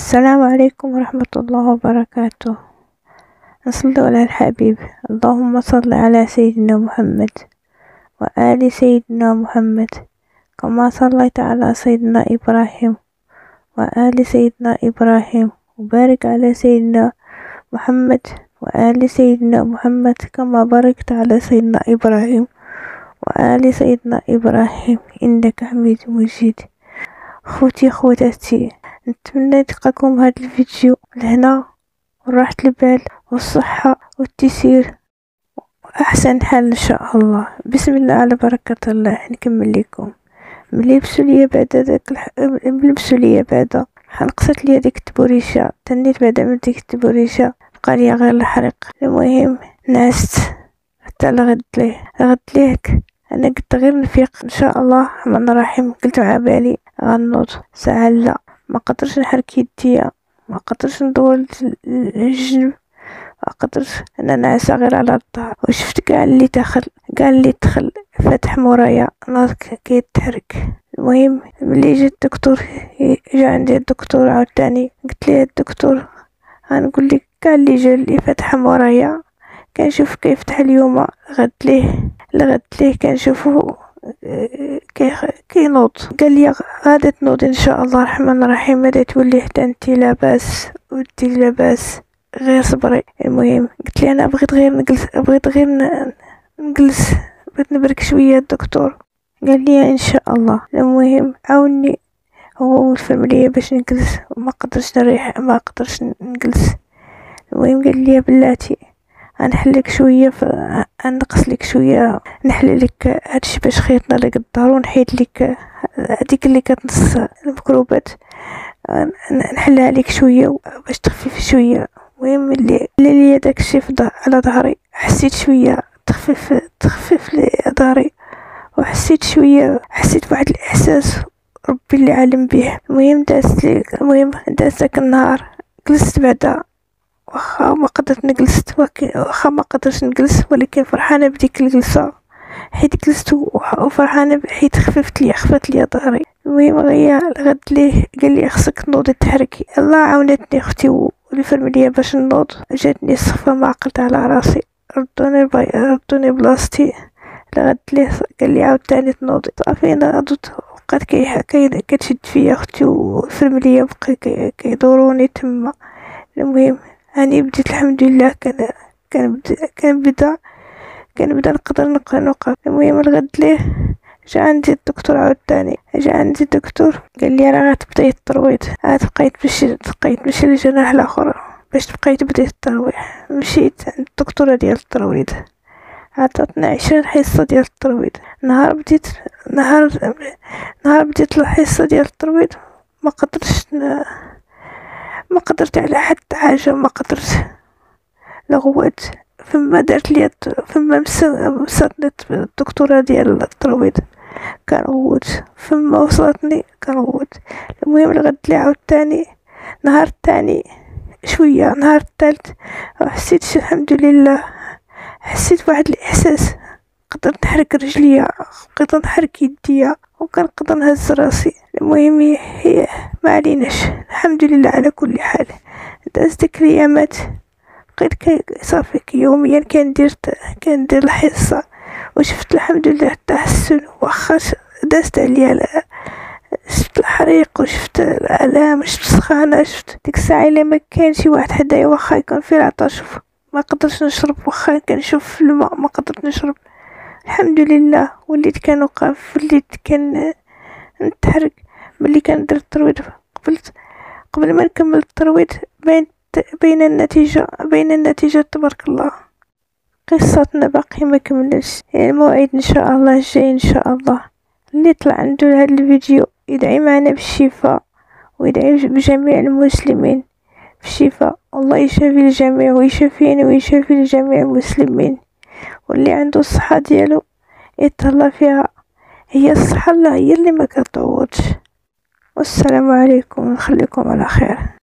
السلام عليكم ورحمة الله وبركاته. نصلي على الحبيب. اللهم صل على سيدنا محمد وآل سيدنا محمد كما صليت على سيدنا إبراهيم وآل سيدنا إبراهيم، وبارك على سيدنا محمد وآل سيدنا محمد كما باركت على سيدنا إبراهيم وآل سيدنا إبراهيم إنك حميد مجيد. خوتي خواتاتي، نتمنى تلقاكم هذا الفيديو لهنا وراحة البال والصحة والتيسير وأحسن حال إن شاء الله. بسم الله على بركة الله. نكمل لكم ملي لبسوا ليا بعد داك لبسوا ليا بعد حنقصت ليا ديك التبوريشة، تنيت بعد من ديك التبوريشة بقى ليا غير الحريق. المهم نعست حتى لغد ليك انا قلت غير نفيق ان شاء الله الرحمن الرحيم. قلت مع بالي غنوض ساعه، لا ما قدرش نحرك يديا، ما قدرش ندور الجنب، ما قدرش انا ناعسه غير على الظهر. وشفت كاع اللي دخل فتح مورايا ناض كيتحرك. المهم ملي جا عندي الدكتور عاوتاني، قلت ليه الدكتور غنقول لك كاع اللي جا اللي فتح مورايا كنشوف كيفتح اليوم غد ليه كنشوفو كينوض. قال لي غادا تنوض ان شاء الله الرحمن الرحيم، غادا تولي حتى انتي لاباس ودي لاباس، غير صبري. المهم قلت لي انا بغيت غير نجلس، بغيت نبرك شويه. الدكتور قال لي ان شاء الله. المهم عاوني هو الفاميليا باش نجلس، ما قدرش نريح، ما قدرش نجلس. المهم قال لي بلاتي غنحلك شويه، نقص لك شويه، نحل لك هادشي باش خيطنا لك الدار، ونحيد لك هذيك اللي كتنص الميكروبات، نحلها لك شويه باش تخفيف شويه. المهم اللي داكشي على ظهري حسيت شويه تخفيف لي ظهري، وحسيت شويه، حسيت بواحد الاحساس ربي اللي عالم به. المهم داز داك النهار جلست بعدا، واخا ما قدرت نجلس، ولكن فرحانه بديك الجلسه حيت جلست وفرحانه حيت خفت لي ظهري. المهم غد ليه قال لي خصك تنوضي تحركي. الله عاونتني اختي والفاميليا باش نوض، جاتني الصفه ما عقلت على راسي، ردوني بلاصتي. غد ليه قال لي عاوتاني تنوضي، صافي ناضت وبقات كتشد فيا اختي والفاميليا بقى كيدوروني تما. المهم هاني بديت الحمد لله، كان بدا نقدر نوقف. المهم الغد ليه جا عندي الدكتور عاوتاني، قال لي راه غتبداي الترويض، بقيت نمشي للجراح الاخر باش تبقاي تبداي الترويح. مشيت عند الدكتوره ديال الترويض، عطاتنا 20 حصه ديال الترويض. نهار بديت الحصه ديال الترويض ما قدرت على حتى حاجه، ما قدرت لغوات. فما مساتني الدكتوره ديال الترويض كنغوت، فما وصلتني كنغوت. المهم الغد لي عاوتاني نهار الثاني شويه، نهار الثالث حسيت الحمد لله، حسيت بواحد الاحساس، قدرت نحرك رجليا، قدرت نحرك يديا، وكنقدر نهز راسي. المهم هي ما عليناش، الحمد لله على كل حال. دازت ديك الايامات بقيت صافي يوميا كندير الحصه، وشفت الحمد لله التحسن. واخا دازت عليا، شفت الحريق وشفت الالام، شفت السخانه، شفت ديك الساعه الا ما كان شي واحد حدايا واخا يكون في العطش ما قدرش نشرب، واخا كنشوف الماء ما قدرت نشرب. الحمد لله وليت كنوقف، وليت نتحرك. ملي كندير الترويض قبل ما نكمل الترويض بين النتيجة تبارك الله. قصتنا باقي ما كملش، الموعد ان شاء الله الجاي ان شاء الله. اللي طلع عنده هذا الفيديو يدعي معنا بالشفاء، ويدعي بجميع المسلمين بالشفاء. الله يشافي الجميع ويشافينا ويشافي الجميع المسلمين. واللي عنده الصحة ديالو يتهلا فيها، هي الصحة هي اللي ما كتعوضش. والسلام عليكم، نخليكم على خير.